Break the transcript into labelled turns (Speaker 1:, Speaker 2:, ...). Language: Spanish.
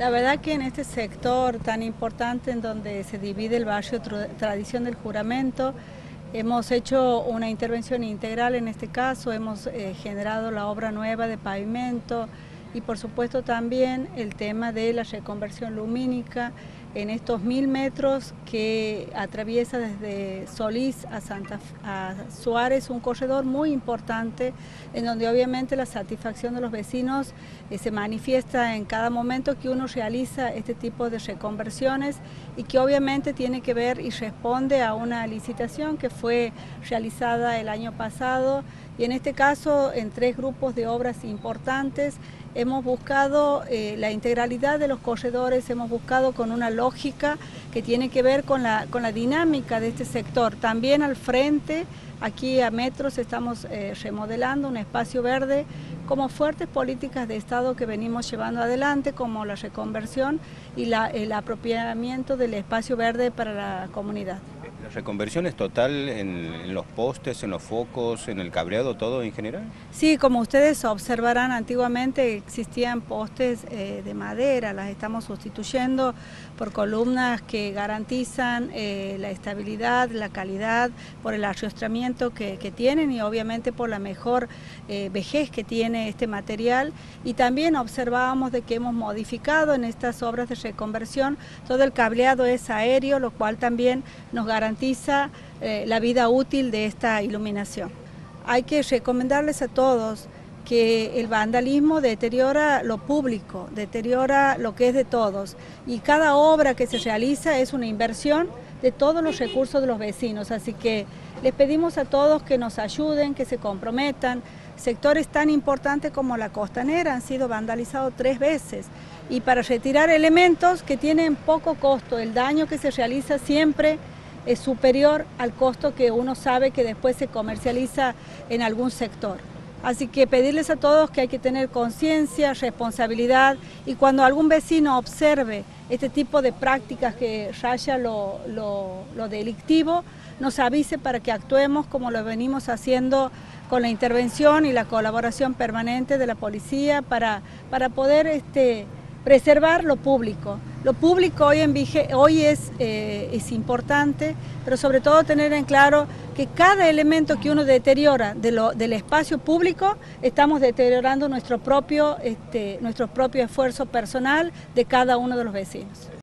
Speaker 1: La verdad que en este sector tan importante en donde se divide el barrio Tradición del Juramento, hemos hecho una intervención integral en este caso, hemos generado la obra nueva de pavimento y por supuesto también el tema de la reconversión lumínica en estos 1000 metros que atraviesa desde Solís a Suárez, un corredor muy importante en donde obviamente la satisfacción de los vecinos se manifiesta en cada momento que uno realiza este tipo de reconversiones y que obviamente tiene que ver y responde a una licitación que fue realizada el año pasado y en este caso en 3 grupos de obras importantes. Hemos buscado la integralidad de los corredores, hemos buscado con una lógica que tiene que ver con la dinámica de este sector. También al frente, aquí a metros, estamos remodelando un espacio verde como fuertes políticas de Estado que venimos llevando adelante, como la reconversión y el apropiamiento del espacio verde para la comunidad.
Speaker 2: ¿La reconversión es total en los postes, en los focos, en el cableado, todo en general?
Speaker 1: Sí, como ustedes observarán, antiguamente existían postes de madera, las estamos sustituyendo por columnas que garantizan la estabilidad, la calidad, por el arrastramiento que tienen y obviamente por la mejor vejez que tiene este material. Y también observábamos de que hemos modificado en estas obras de reconversión, todo el cableado es aéreo, lo cual también nos garantiza la vida útil de esta iluminación. Hay que recomendarles a todos que el vandalismo deteriora lo público, deteriora lo que es de todos y cada obra que se realiza es una inversión de todos los recursos de los vecinos, así que les pedimos a todos que nos ayuden, que se comprometan. Sectores tan importantes como la Costanera han sido vandalizados 3 veces y para retirar elementos que tienen poco costo, el daño que se realiza siempre es superior al costo que uno sabe que después se comercializa en algún sector. Así que pedirles a todos que hay que tener conciencia, responsabilidad y cuando algún vecino observe este tipo de prácticas que raya lo delictivo, nos avise para que actuemos como lo venimos haciendo con la intervención y la colaboración permanente de la policía para poder preservar lo público. Lo público hoy es importante, pero sobre todo tener en claro que cada elemento que uno deteriora del espacio público, estamos deteriorando nuestro propio esfuerzo personal de cada uno de los vecinos.